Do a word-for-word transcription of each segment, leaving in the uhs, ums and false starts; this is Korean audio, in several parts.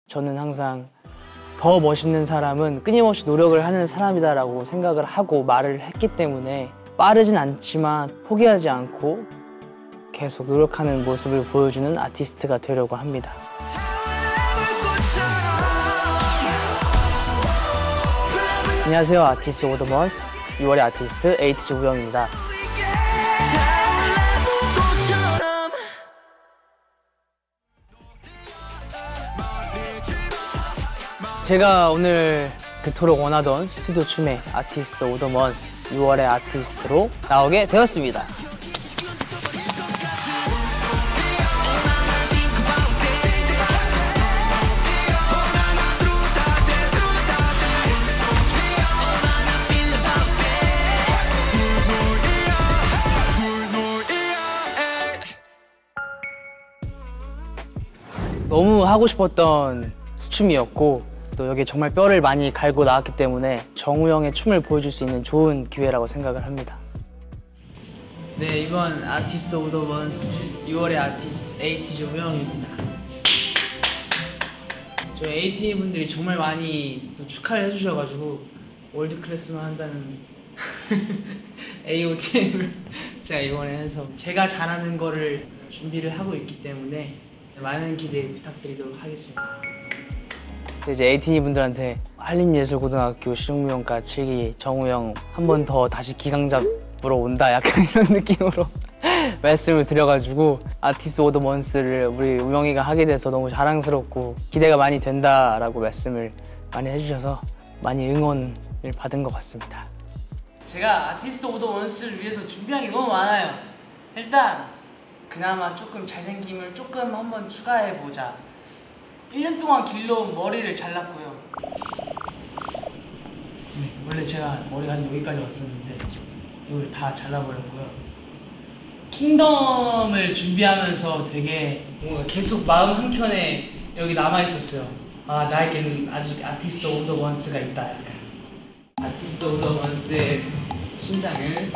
저는 항상 더 멋있는 사람은 끊임없이 노력을 하는 사람이다라고 생각을 하고 말을 했기 때문에 빠르진 않지만 포기하지 않고 계속 노력하는 모습을 보여주는 아티스트가 되려고 합니다. 안녕하세요, 아티스트 오브 더 먼스 유월의 아티스트 에이티즈 우영입니다. 제가 오늘 그토록 원하던 스튜디오 춤의 아티스트 오브 더 먼스 유월의 아티스트로 나오게 되었습니다. 너무 하고 싶었던 춤이었고 또 여기에 정말 뼈를 많이 갈고 나왔기 때문에 정우 형의 춤을 보여줄 수 있는 좋은 기회라고 생각을 합니다. 네, 이번 아티스트 오브 더 먼스 유월의 아티스트 에이티즈 우영입니다. 저희 에이티 분들이 정말 많이 또 축하를 해주셔가지고 월드 클래스만 한다는 에이오티엠을 제가 이번에 해서 제가 잘하는 거를 준비를 하고 있기 때문에 많은 기대 부탁드리도록 하겠습니다. 이제 에이티니 분들한테 한림예술고등학교 실용무용과 칠 기 정우 형 한 번 더 다시 기강 잡으러 온다 약간 이런 느낌으로 말씀을 드려가지고 아티스트 오브 더 먼스를 우리 우영이가 하게 돼서 너무 자랑스럽고 기대가 많이 된다라고 말씀을 많이 해주셔서 많이 응원을 받은 것 같습니다. 제가 아티스트 오브 더 먼스를 위해서 준비한 게 너무 많아요. 일단 그나마 조금 잘생김을 조금 한번 추가해보자. 일 년 동안 길러온 머리를 잘랐고요. 네, 원래 제가 머리가 한 여기까지 왔었는데 이걸 다 잘라버렸고요. 킹덤을 준비하면서 되게 뭔가 계속 마음 한켠에 여기 남아있었어요. 아, 나에게는 아직 아티스트 오브 더 먼스가 있다. 약간. 아티스트 오브 더 먼스의 심장을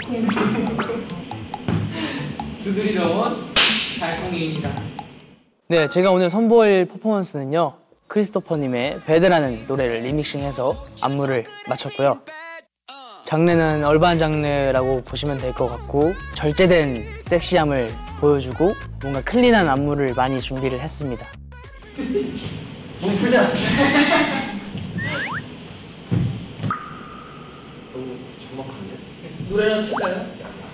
두드리러 온 달콩이입니다. 네, 제가 오늘 선보일 퍼포먼스는요 크리스토퍼님의 배드라는 노래를 리믹싱해서 안무를 맞췄고요. 장르는 얼반 장르라고 보시면 될 것 같고 절제된 섹시함을 보여주고 뭔가 클린한 안무를 많이 준비를 했습니다. 몸 풀자! 너무 적막한데? 노래라도 틀까요?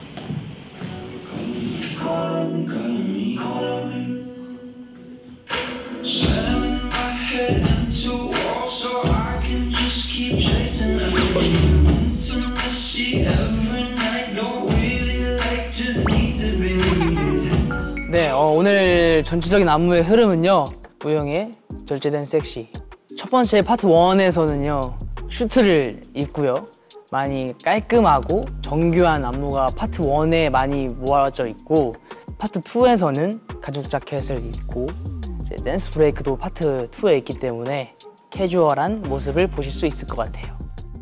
네, 어, 오늘 전체적인 안무의 흐름은요 우영의 절제된 섹시 첫 번째 파트 원에서는요 슈트를 입고요 많이 깔끔하고 정교한 안무가 파트 원에 많이 모아져 있고 파트 투에서는 가죽 자켓을 입고 이제 댄스 브레이크도 파트 투에 있기 때문에 캐주얼한 모습을 보실 수 있을 것 같아요.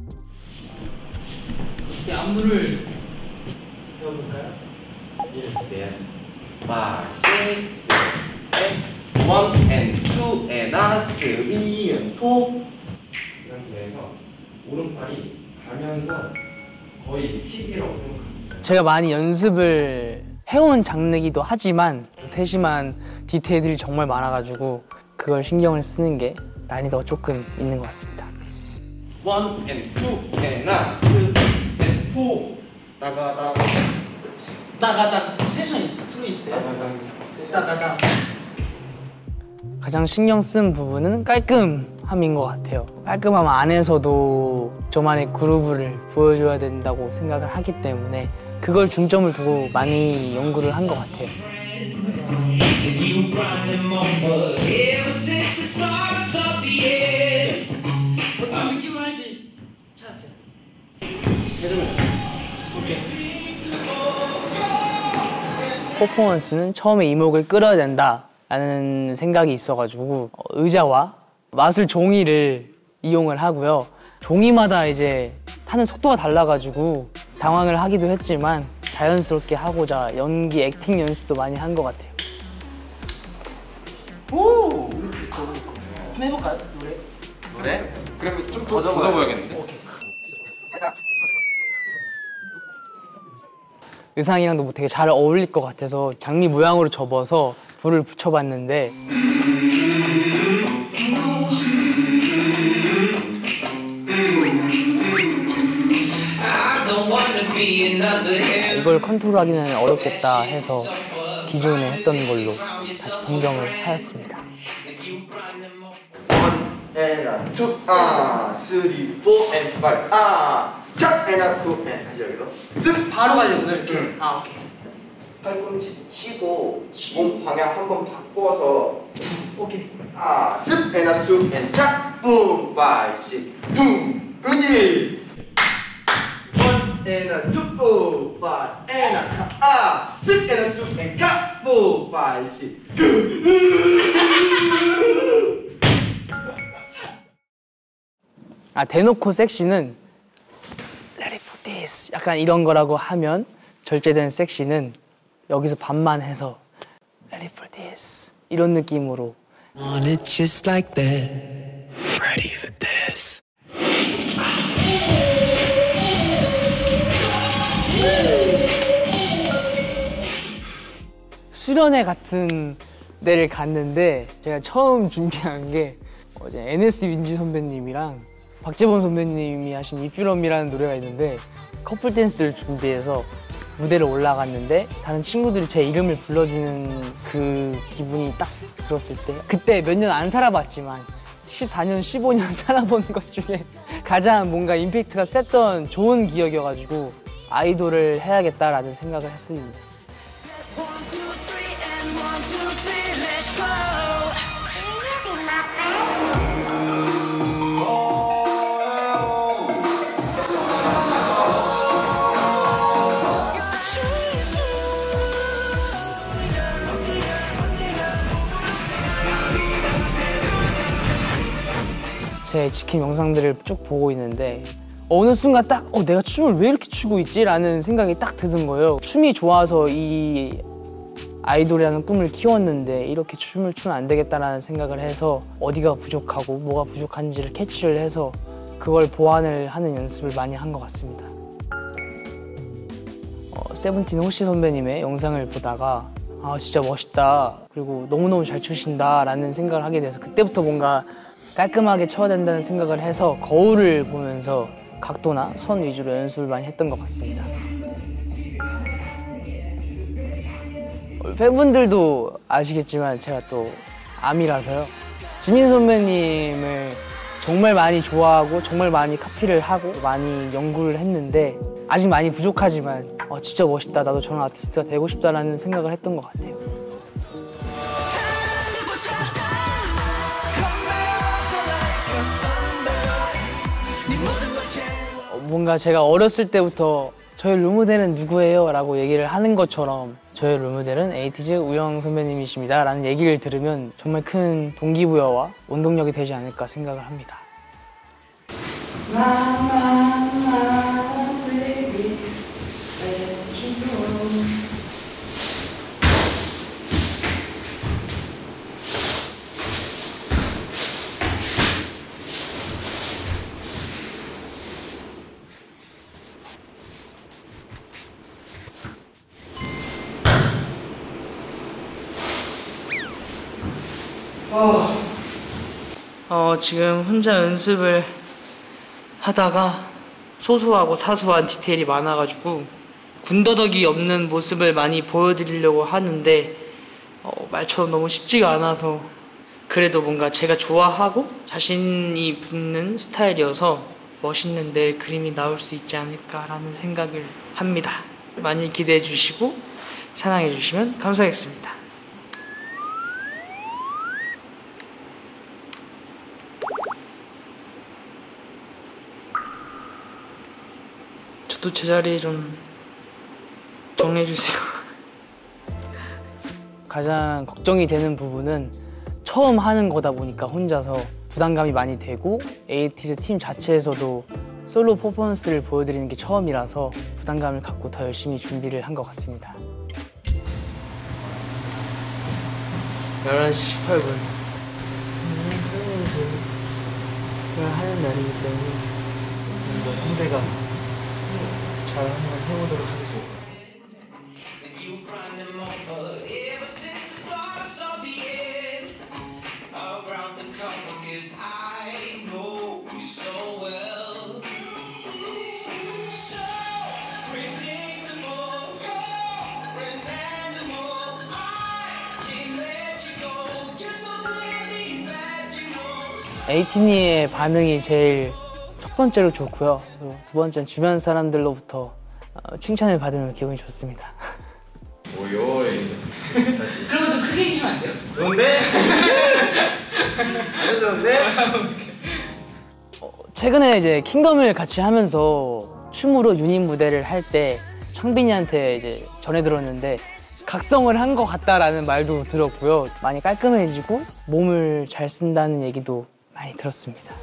이 안무를 배워볼까요? Yes, yes. five, six, seven, one and two and a three and four. 이렇게 해서 오른팔이 가면서 거의 킥이라고 생각합니다. 제가 많이 연습을 해온 장르이기도 하지만 세심한 디테일들이 정말 많아가지고 그걸 신경을 쓰는 게 난이도가 조금 있는 것 같습니다. one and two and a three and four. 따가당. 그렇지. 따가당. 세션 있어. 소리 있어요? 따가당. 따가당. 가장 신경 쓴 부분은 깔끔함인 것 같아요. 깔끔함 안에서도 저만의 그루브를 보여줘야 된다고 생각을 하기 때문에 그걸 중점을 두고 많이 연구를 한 것 같아요. 어떤 느낌을 할지 찾았어요. 오케이. 퍼포먼스는 처음에 이목을 끌어야 된다라는 생각이 있어가지고 의자와 마술 종이를 이용을 하고요. 종이마다 이제 타는 속도가 달라가지고 당황을 하기도 했지만 자연스럽게 하고자 연기, 액팅 연습도 많이 한 것 같아요. 오! 한번 해볼까요? 노래? 노래? 그러면 좀 더 적어야겠는데? 오케이. 의상이랑도 뭐 되게 잘 어울릴 것 같아서 장미 모양으로 접어서 불을 붙여봤는데 이걸 컨트롤하기는 어렵겠다 해서 기존에 했던 걸로 다시 변경을 하였습니다. and two, ah, three, four, and five, ah, 짝, and two, and 다시 여기서 쓱 바로 가려고 이렇게? 응. 아 오케이. 팔꿈치 치고 몸 방향 한번 바꿔서 오케이. 아, 쓱, and two, and 짝, boom, five, six, 둥, 그지? one, and two, oh, five, and 아, 쓱, and two, and 각, four, five, six, 아 대놓고 섹시는 Ready for this 약간 이런 거라고 하면 절제된 섹시는 여기서 반만 해서 Ready for this 이런 느낌으로 Want it just like that. Ready for this. 수련회 같은 데를 갔는데 제가 처음 준비한 게 어제 엔에스 윈지 선배님이랑 박재범 선배님이 하신 If You Love Me라는 노래가 있는데 커플 댄스를 준비해서 무대를 올라갔는데 다른 친구들이 제 이름을 불러주는 그 기분이 딱 들었을 때 그때 몇 년 안 살아봤지만 십사 년, 십오 년 살아본 것 중에 가장 뭔가 임팩트가 셌던 좋은 기억이어가지고 아이돌을 해야겠다라는 생각을 했습니다. 제 지킴 영상들을 쭉 보고 있는데 어느 순간 딱 어, 내가 춤을 왜 이렇게 추고 있지? 라는 생각이 딱 드는 거예요. 춤이 좋아서 이 아이돌이라는 꿈을 키웠는데 이렇게 춤을 추면 안 되겠다라는 생각을 해서 어디가 부족하고 뭐가 부족한지를 캐치를 해서 그걸 보완을 하는 연습을 많이 한 것 같습니다. 어, 세븐틴 호시 선배님의 영상을 보다가 아 진짜 멋있다 그리고 너무너무 잘 추신다 라는 생각을 하게 돼서 그때부터 뭔가 깔끔하게 쳐야 된다는 생각을 해서 거울을 보면서 각도나 선 위주로 연습을 많이 했던 것 같습니다. 팬분들도 아시겠지만 제가 또 아미라서요. 지민 선배님을 정말 많이 좋아하고 정말 많이 카피를 하고 많이 연구를 했는데 아직 많이 부족하지만 어, 진짜 멋있다, 나도 저런 아티스트가 되고 싶다라는 생각을 했던 것 같아요. 뭔가 제가 어렸을 때부터 저희 롤모델은 누구예요? 라고 얘기를 하는 것처럼 저희 롤모델은 에이티즈 우영 선배님이십니다 라는 얘기를 들으면 정말 큰 동기부여와 원동력이 되지 않을까 생각을 합니다. 어, 지금 혼자 연습을 하다가 소소하고 사소한 디테일이 많아가지고 군더더기 없는 모습을 많이 보여드리려고 하는데 어, 말처럼 너무 쉽지가 않아서 그래도 뭔가 제가 좋아하고 자신이 붙는 스타일이어서 멋있는 내일 그림이 나올 수 있지 않을까라는 생각을 합니다. 많이 기대해 주시고 사랑해 주시면 감사하겠습니다. 저도 제자리 좀 정리해주세요. 가장 걱정이 되는 부분은 처음 하는 거다 보니까 혼자서 부담감이 많이 되고 에이티즈 팀 자체에서도 솔로 퍼포먼스를 보여드리는 게 처음이라서 부담감을 갖고 더 열심히 준비를 한 것 같습니다. 열한 시 십팔 분 하는 날이기 때문에 한번 형들과 잘 한번 해보도록 하겠습니다. 에이티니의 반응이 제일 첫 번째로 좋고요. 또 두 번째는 주변 사람들로부터 어, 칭찬을 받으면 기분이 좋습니다. 오요이. 그러면 좀 크게 해주시면 안 돼요? 좋은데? 아주 좋은데? 어, 최근에 이제 킹덤을 같이 하면서 춤으로 유닛 무대를 할 때 창빈이한테 이제 전해 들었는데 각성을 한 것 같다라는 말도 들었고요. 많이 깔끔해지고 몸을 잘 쓴다는 얘기도 많이 들었습니다.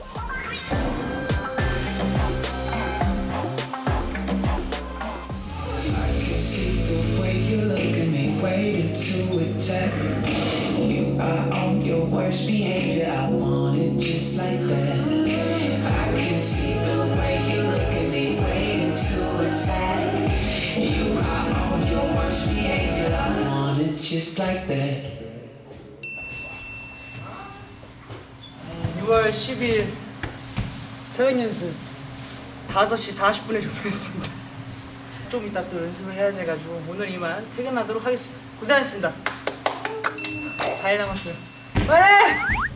유월 십일 새벽 연습 다섯 시 사십 분에 종료했습니다. 좀 이따 또 연습을 해야 돼가지고 오늘 이만 퇴근하도록 하겠습니다. 고생하셨습니다. 사 일 남았어요. 빨리!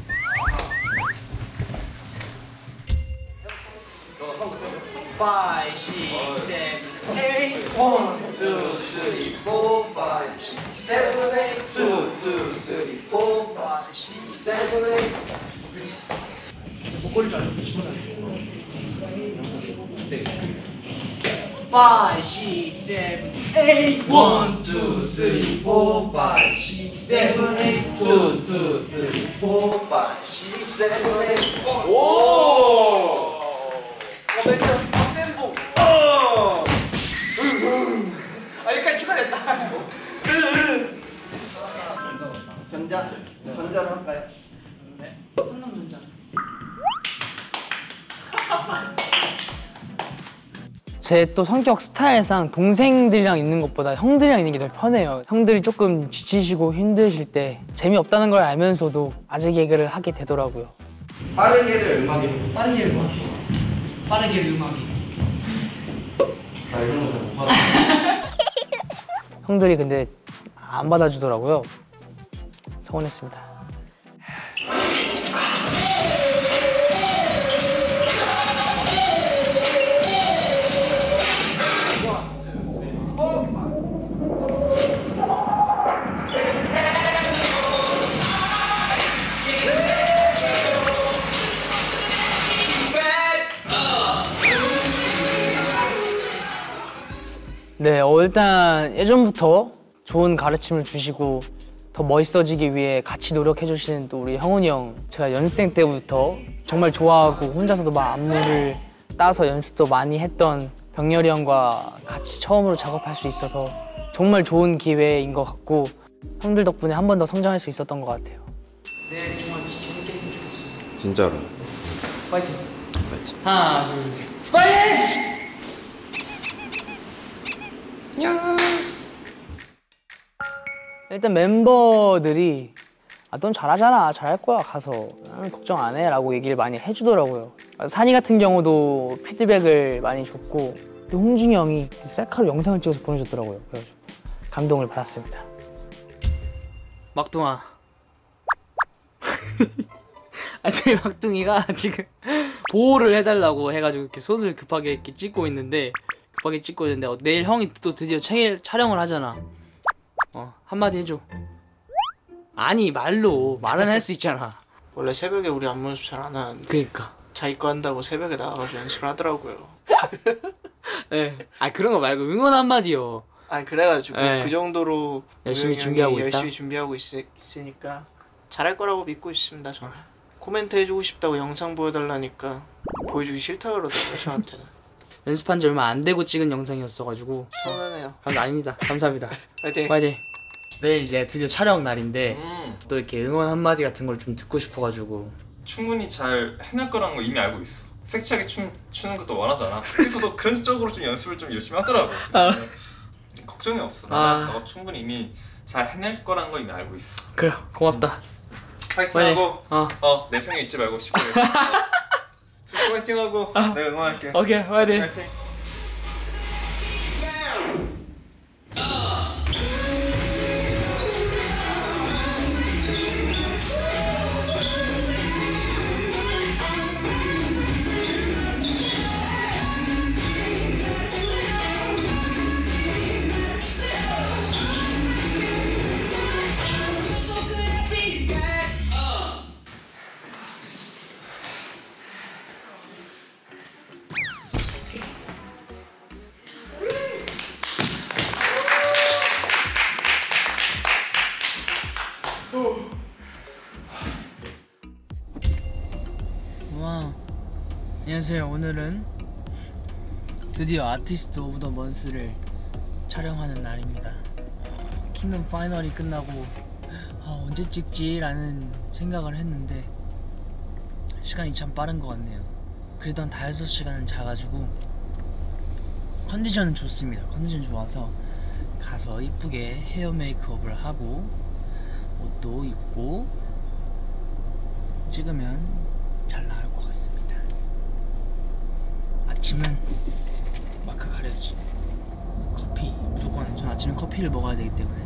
five, six, seven, eight, one, two, three, four, five, six, seven, eight, two, two, three, four, five, six, seven, eight. 목걸이 잘 five, six, seven, eight, one, two, three, four, five, six, seven, eight, two, two, three, four, five, six, seven, eight. 오! 멘트였어. 센복. 어! 아 여기까지 추가됐다. 전자? 전자로 할까요? 네. 삼성전자. 제 또 성격 스타일상 동생들이랑 있는 것보다 형들이랑 있는 게 더 편해요. 형들이 조금 지치시고 힘드실 때 재미없다는 걸 알면서도 아재 개그를 하게 되더라고요. 빠르게를 음악이 빠르게 음악이. 빠르게 음악이. 나 이런 거 잘 못 받아. 형들이 근데 안 받아주더라고요. 서운했습니다. 네, 어, 일단 예전부터 좋은 가르침을 주시고 더 멋있어지기 위해 같이 노력해 주시는 또 우리 형훈이 형, 제가 연습생 때부터 정말 좋아하고 혼자서도 막 안무를 따서 연습도 많이 했던 병렬이 형과 같이 처음으로 작업할 수 있어서 정말 좋은 기회인 것 같고 형들 덕분에 한 번 더 성장할 수 있었던 것 같아요. 네, 정말 재밌게 했으면 좋겠습니다. 진짜로. 파이팅! 파이팅. 하나, 둘, 셋, 파이팅! 일단 멤버들이 아, 넌 잘하잖아, 잘할 거야, 가서 나는 걱정 안 해 라고 얘기를 많이 해주더라고요. 산이 같은 경우도 피드백을 많이 줬고 또 홍준이 형이 셀카로 영상을 찍어서 보내줬더라고요. 그래가지고 감동을 받았습니다. 막둥아. 아, 저희 막둥이가 지금 보호를 해달라고 해가지고 이렇게 손을 급하게 이렇게 찍고 있는데 급하게 찍고 있는데 어, 내일 형이 또 드디어 체, 촬영을 하잖아. 어, 한마디 해줘. 아니, 말로 말은 할 수 있잖아. 원래 새벽에 우리 안무 연습 잘 안 하는데 그니까 자기 거 한다고 새벽에 나가가지고 연습을 하더라고요. 네. 아, 그런 거 말고 응원 한마디요. 아, 그래가지고 네. 그 정도로 열심히 우영이 준비하고 형이 있다? 열심히 준비하고 있, 있으니까 잘할 거라고 믿고 있습니다. 저는 코멘트 해주고 싶다고 영상 보여달라니까 보여주기 싫다 그러더라고요. 저한테는. 연습한 지 얼마 안 되고 찍은 영상이었어가지고 서운하네요. 아, 아닙니다. 감사합니다. 화이팅! 파이팅! 내일 이제 드디어 촬영 날인데 음. 또 이렇게 응원 한마디 같은 걸 좀 듣고 싶어가지고 충분히 잘 해낼 거라는 거 이미 알고 있어. 섹시하게 춤 추는 것도 원하잖아. 그래서 너 그런 쪽으로 좀 연습을 좀 열심히 하더라고. 아. 걱정이 없어. 아. 나 너 충분히 이미 잘 해낼 거라는 거 이미 알고 있어. 그래, 고맙다. 파이팅하고 어. 어, 내 생각 잊지 말고 싶고. 숙소 파이팅하고 아. 내가 응원할게. 오케이, 화이팅. 파이팅. 와, 안녕하세요. 오늘은 드디어 아티스트 오브 더 먼스를 촬영하는 날입니다. 킹덤 파이널이 끝나고 아, 언제 찍지? 라는 생각을 했는데 시간이 참 빠른 것 같네요. 그래도 한 다여섯 시간은 자가지고 컨디션은 좋습니다. 컨디션 좋아서 가서 이쁘게 헤어 메이크업을 하고 옷도 입고 찍으면 잘 나올 것 같습니다. 아침은 마크 가려야지. 커피 무조건. 전 아침에 커피를 먹어야 되기 때문에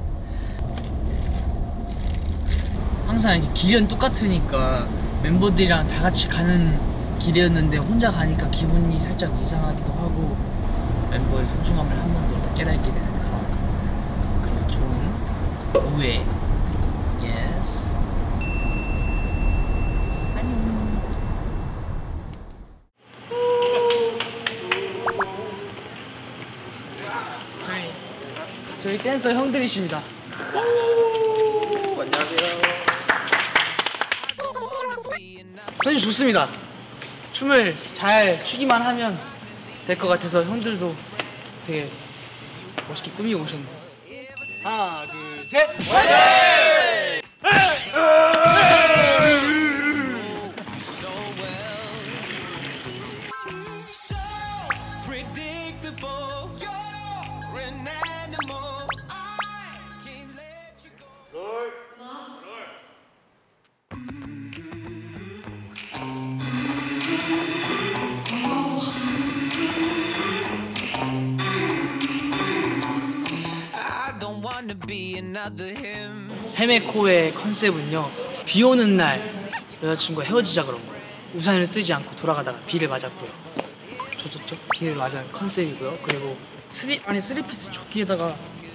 항상 이렇게 길은 똑같으니까 멤버들이랑 다 같이 가는 길이었는데 혼자 가니까 기분이 살짝 이상하기도 하고 멤버의 소중함을 한 번 더 깨닫게 되는 그런 그런 좋은 우애. 예스. 저희 저희 댄서 형들이십니다. 오, 안녕하세요. 선생님 좋습니다. 춤을 잘 추기만 하면 될 것 같아서 형들도 되게 멋있게 꾸미고 오셨네요. 하나, 둘, 셋! 화이팅! 헤메코의 컨셉은요, 비 오는 날 여자친구가 헤어지자 그런 거예요. 우산을 쓰지 않고 돌아가다가 비를 맞았고요. 저저저 비를 맞은 컨셉이고요. 그리고 스리 아니 쓰리피스 조끼에다가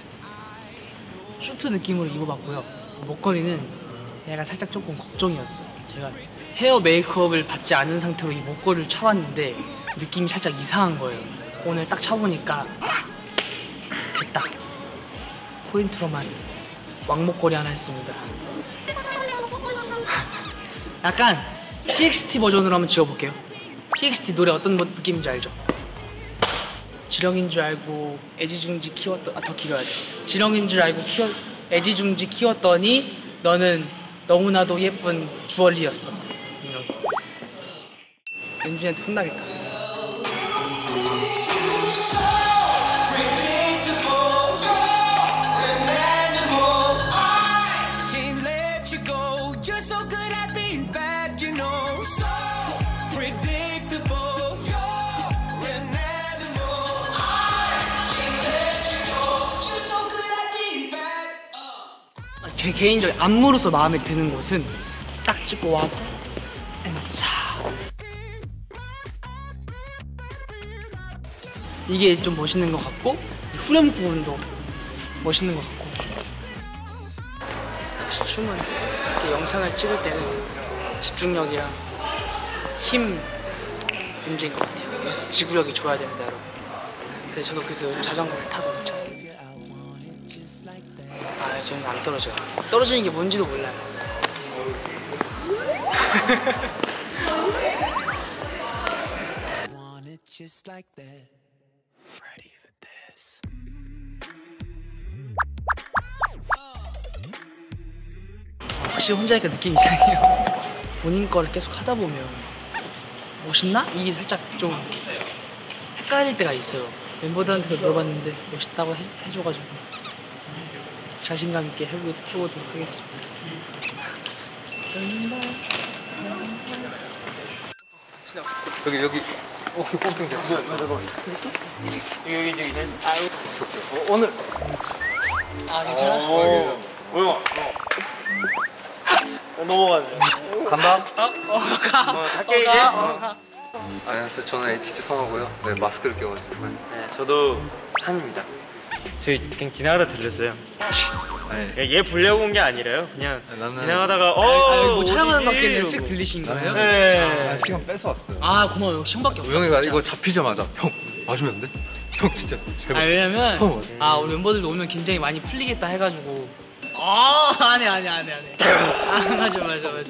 슈트 느낌으로 입어봤고요. 목걸이는 얘가 살짝 조금 걱정이었어요. 제가 헤어 메이크업을 받지 않은 상태로 이 목걸이를 차봤는데 느낌이 살짝 이상한 거예요. 오늘 딱 차보니까 됐다. 포인트로만 왕목걸이 하나 했습니다. 약간 티엑스티 버전으로 한번 지어볼게요. 티엑스티 노래 어떤 느낌인지 알죠? 지렁인 줄 알고 애지중지 키웠더.. 아, 더 길어야 돼. 지렁인 줄 알고 키워.. 애지중지 키웠더니 너는 너무나도 예쁜 주얼리였어. 이런 거. 연준이한테 혼나겠다. 제 개인적인 안무로서 마음에 드는 곳은 딱 찍고 와서 사 이게 좀 멋있는 것 같고 후렴 부분도 멋있는 것 같고 역시 춤은 이렇게 영상을 찍을 때는 집중력이랑 힘 문제인 것 같아요. 그래서 지구력이 좋아야 됩니다, 여러분. 그래서 저도 그래서 요즘 자전거를 타거든요. 아, 저는 안 떨어져요. 떨어지는 게 뭔지도 몰라요. 확실히 혼자 하니까 느낌이 이상해요. 본인 거를 계속 하다 보면 멋있나? 이게 살짝 좀 헷갈릴 때가 있어요. 멤버들한테도 물어봤는데 멋있다고 해, 해줘가지고 자신감 있게 해보, 해보도록 하겠습니다. 여기 여기 어 뽕뽕 됐어. 여기 저기 저기. 아유. 어, 오늘 아 괜찮아? 뭐야? 넘어가네. 간다. 어 가. 어, 어 갈게, 이제. 가. 어 가. 안녕하세요. 저는 에이티지 성하고요. 네 마스크를 껴가지고. 네, 저도 산입니다. 저희 그냥 지나가다 들렸어요. 네. 얘 보려고 온 게 아니라요. 그냥 나는- 지나가다가 어, 아, 아, 뭐 촬영하는 것 같길래 어디지? 쓱 들리신 거예요? 네. 아, 시간 뺏어 왔어요. 아 고마워요. 형밖에 없어. 우영이가 진짜. 이거 잡히자마자 형 와주면 안 돼? 형 진짜 아 제발. 왜냐면 어. 아 우리 멤버들도 오면 굉장히 많이 풀리겠다 해가지고 아 안해 안해 안해 안해 아 맞아 맞아 맞아.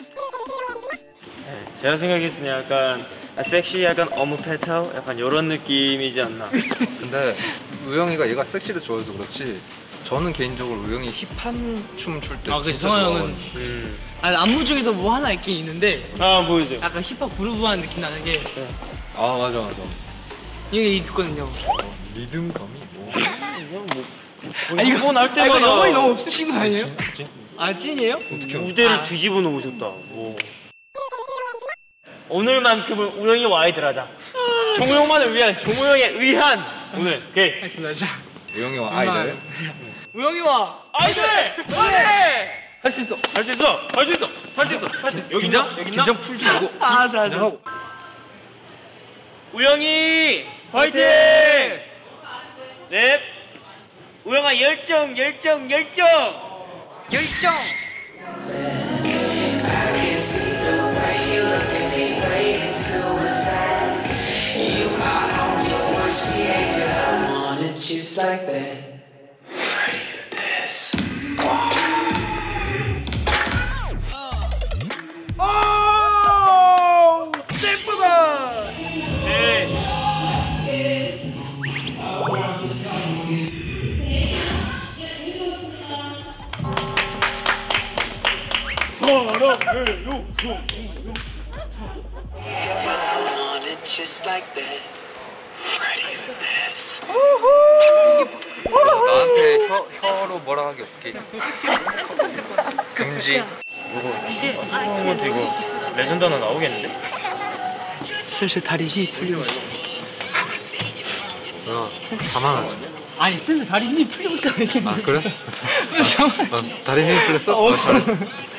네, 제가 생각했을 때 약간 아, 섹시 약간 어묵 페탈 약간 이런 느낌이지 않나. 근데 우영이가 얘가 섹시를 좋아해서 그렇지. 저는 개인적으로 우영이 힙한 춤 출 때. 아 그 성화 형은 음. 아 안무 중에도 뭐 하나 있긴 있는데 아 보여줘. 약간 힙합 그루브한 느낌 나는 게 아 맞아 맞아. 이게 있거든요. 리듬감이 뭐. 아 이거 뭐 날 아, 때마다 이거 영혼이 너무 없으신 거 아니에요? 진- 아 찐이에요? 어떻게 무대를 아. 뒤집어 놓으셨다. 오. 오늘만큼은 우영이 와이드를 하자. 정우 형만을 위한 정우 형에 의한 오늘. 오케이. 알겠습니다. 자 우영이와 아이들 우영이와 아이들! 할 수 있어. 할 수 있어! 할 수 있어! 할 수 있어! 할 수 있어! 여기 있나? 여기 있나? 긴장 풀지 말고. 아자 아자 하고. 우영이 화이팅! 넵! 우영아 열정 열정 열정! 열정. want it just like that. Ready for this? 오 슬프다. 네. Want it just like that. Ready for this? 나한테 혀 혀로 뭐라 하기 없게. 금지. 이거 이거 레전드 하나 나오겠는데? 슬슬 다리 힘이 풀리고 있어. 야 자만하지. 아니 슬슬 다리 힘이 풀리고 있다 이게. 아 그래? 잠깐만. 어, 다리 힘이 풀렸어? 어, 잘했어.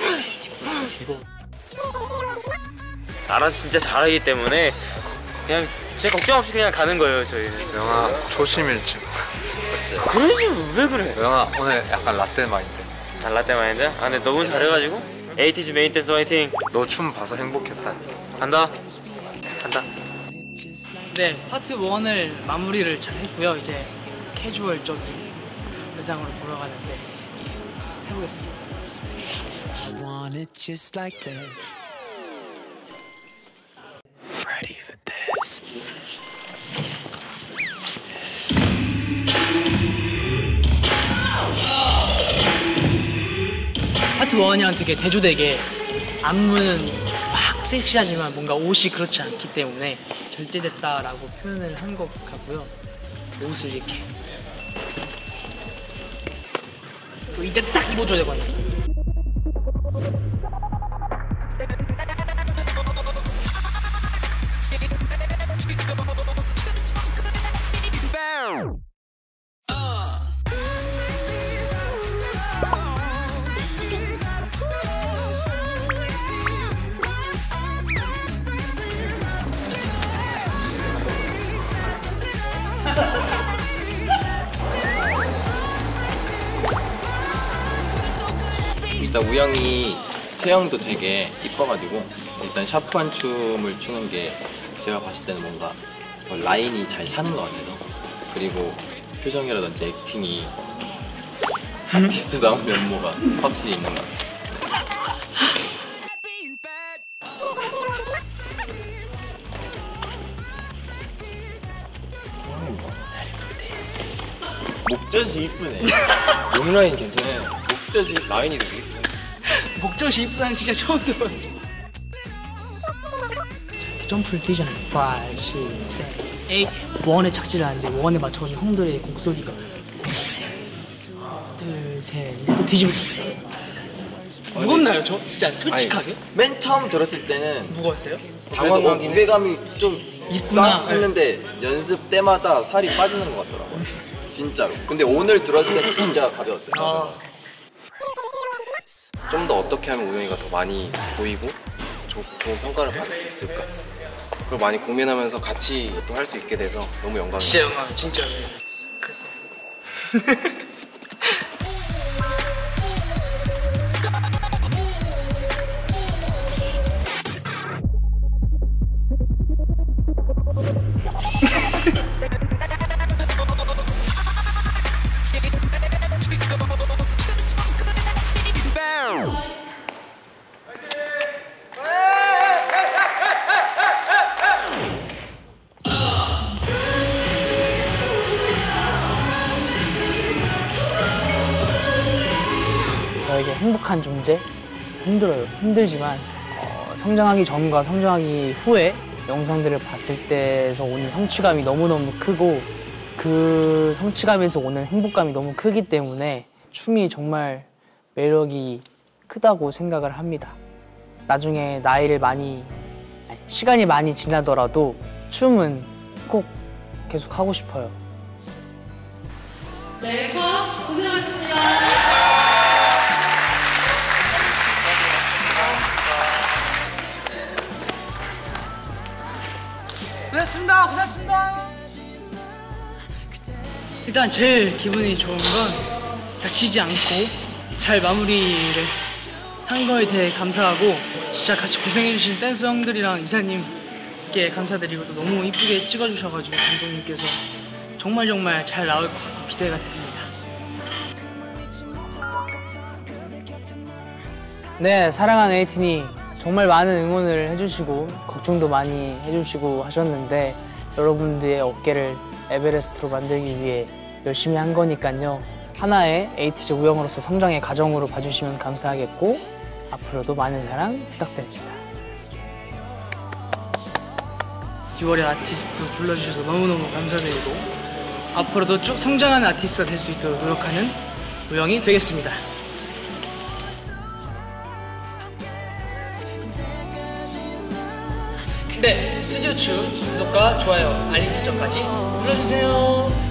알아서 진짜 잘하기 때문에 그냥 제 걱정 없이 그냥 가는 거예요 저희는. 영아 조심일지. 그러지 왜 그래? 영아 오늘 약간 라떼 마인드. 달라때 마인드? 아 근데 너무 잘해가지고 에이티즈 메인 댄스 화이팅! 너 춤 봐서 행복했다. 간다 간다. 네 파트 원을 마무리를 잘 했고요. 이제 캐주얼적인 의상으로 돌아가는데 해보겠습니다. I want it just like that. Ready for this? 파트 원이랑 되게 대조되게 안무는 막 섹시하지만 뭔가 옷이 그렇지 않기 때문에 절제됐다라고 표현을 한 것 같고요. 옷을 이렇게 또 이때 딱 입어줘야 되거든요. 일단 우영이 체형도 되게 이뻐가지고 일단 샤프한 춤을 추는 게 제가 봤을 때는 뭔가 더 라인이 잘 사는 것 같아서, 그리고 표정이라든지 액팅이 아티스트다운 면모가 확실히 있는 것 같아요. 목젖이 이쁘네. 목 라인 괜찮아요. 목젖이 라인이 되게 이쁘네. 목젖이 이쁘다는 진짜 처음 들어봤어. 점프를 뛰잖아요. 오, 육, 칠, 팔 원에 착지를 하는데 원에 맞춰서 형들의 곡소리가 둘, 셋, 넷 또 뒤집어. 무겁나요 저? 진짜 솔직하게? 아니, 맨 처음 들었을 때는 무거웠어요? 당황하긴 무게감이 좀 있구나 있구나 했는데 연습 때마다 살이 빠지는 것 같더라고요. 진짜로. 근데 오늘 들었을 때 진짜 가벼웠어요. 아. 좀 더 어떻게 하면 우영이가 더 많이 보이고 조, 좋은 평가를 받을 수 있을까? 그걸 많이 고민하면서 같이 또 할 수 있게 돼서 너무 영광이에요. 진짜 영광, 진짜. 그랬어요. 저에게 행복한 존재? 힘들어요. 힘들지만 어, 성장하기 전과 성장하기 후에 영상들을 봤을 때에서 오는 성취감이 너무너무 크고 그 성취감에서 오는 행복감이 너무 크기 때문에 춤이 정말 매력이 크다고 생각을 합니다. 나중에 나이를 많이, 아니, 시간이 많이 지나더라도 춤은 꼭 계속 하고 싶어요. 네, 컷 고생하셨습니다. 고생했습니다. 고생했습니다. 일단 제일 기분이 좋은 건 다치지 않고 잘 마무리를 한 거에 대해 감사하고 진짜 같이 고생해주신 댄서 형들이랑 이사님께 감사드리고 또 너무 이쁘게 찍어주셔가지고 감독님께서 정말 정말 잘 나올 것 같고 기대가 됩니다. 네, 사랑하는 에이틴이 정말 많은 응원을 해주시고 걱정도 많이 해주시고 하셨는데 여러분들의 어깨를 에베레스트로 만들기 위해 열심히 한 거니까요. 하나의 에이티즈 우영으로서 성장의 과정으로 봐주시면 감사하겠고 앞으로도 많은 사랑 부탁드립니다. 유월의 아티스트 불러주셔서 너무너무 감사드리고 앞으로도 쭉 성장하는 아티스트가 될 수 있도록 노력하는 우영이 되겠습니다. 네, 스튜디오 춤 구독과 좋아요, 알림 설정까지 눌러주세요.